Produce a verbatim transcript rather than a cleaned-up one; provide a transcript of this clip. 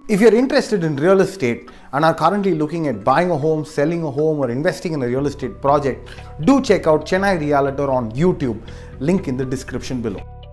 If you're interested in real estate and are currently looking at buying a home, selling a home or investing in a real estate project, do check out Chennai Realtor on YouTube, link in the description below.